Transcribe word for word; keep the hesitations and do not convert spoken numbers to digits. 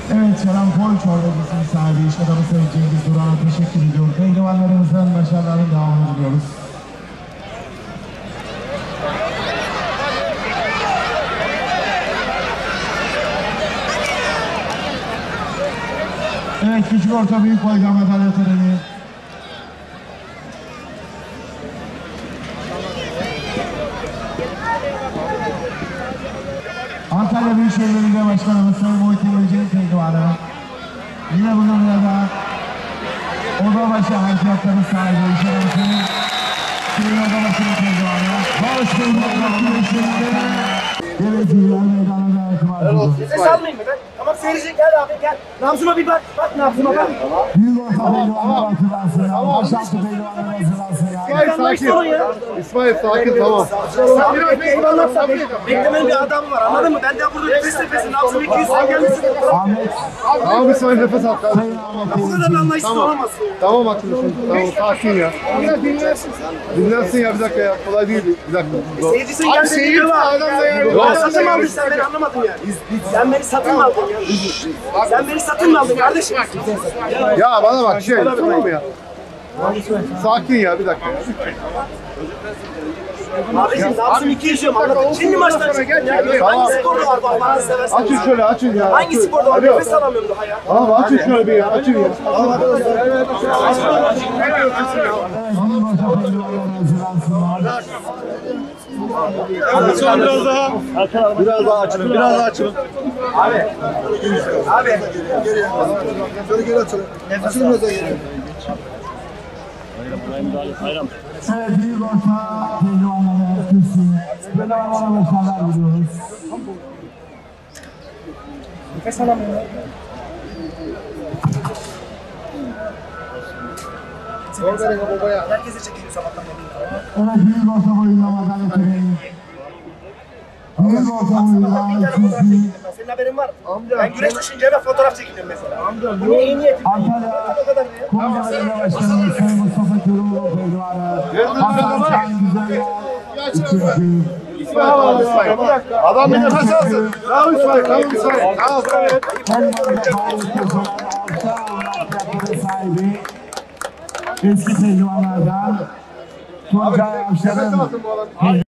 Evet, Şaran Koy çorbacısının sahibi iş adamı Sayın Cengiz Duran'a teşekkür ediyorum. Pehlivanlarımızın başarılarının devamını diliyoruz. Evet, küçük orta büyük boyga madalya töreni. Antalya Büyükşehir Belediye Başkanımız Sayın Muhittin Ölce'nin pehlivanı. Yine bugün burada Odabaşı Harekatları sahibi iş adamı Sayın Odabaşı'nın pehlivanı. Barış Bey'in güreşlerinde devletiyle meydana itibar. Nefes almayayım mı ben? Tamam seyirci gel abi gel. Nabzıma bir bak. Bak nabzıma bak. Büyük orta pehlivanlar hatırlansın ya. Başaltı pehlivanlar hatırlansın ya. İsmail sakin. İsmail sakin tamam. Sen biraz bekle anlatsana. Beklemenin bir adamı var anladın mı? Ben de burada nefes nefesin nabzım iki yüz sen gelmişsin. Ahmet. Tamam İsmail nefes al. Sayın Ahmet. Bu kadar anlayışlı olamazsın. Tamam açılışın. Tamam sakin ya. Dinlersin sen. Dinlersin ya bir dakika ya. Kolay değil. Bir dakika. Seyircisin gel de dinle var. Ben satın mı aldın sen beni anlamadım yani. Sen beni satın mı aldın ya? Sen beni satın mı aldın kardeşim? Ya bana bak şey tamam mı ya? Sakin ya bir dakika ya. Abicim nabzım iki yüz diyorum anladın. Şimdi maçtan çıktın ya. Hangi sporda var bu Allah'ını seversen? Açın şöyle açın ya. Hangi sporda var? Nefes alamıyorum daha ya. Tamam açın şöyle bir ya. Açın ya. Son biraz daha. Biraz daha açılın. Biraz daha açılın. Abi. Abi. Şöyle geri açılın. Açılın biraz daha geri. Evet, büyük orta pehlivanlara kürsü. Pehlivanlara başarılar diliyoruz. Nefes alamıyorum. Herkese çekiliyor sabahtan beri. Evet, büyük orta boyunca madalya töreni. Büyük orta boyunca kürsü. Senin haberin var mı? Ben güreş düşünce eve fotoğraf çekiliyorum mesela. Amca, bu ne iyi niyetim? Antalya Konya Belediye Başkanımız Sayın Mustafa Köroğlu pehlivanı. Hasan Şahin Güzeller. Üçüncü. Adam bir nefes alsın. Tamam İsmail. Tamam İsmail. Tamam. Helmanda Bağlık Köşeler Altta Anlatrakları sahibi. Eski pehlivanlardan Tuncay Avşar'ın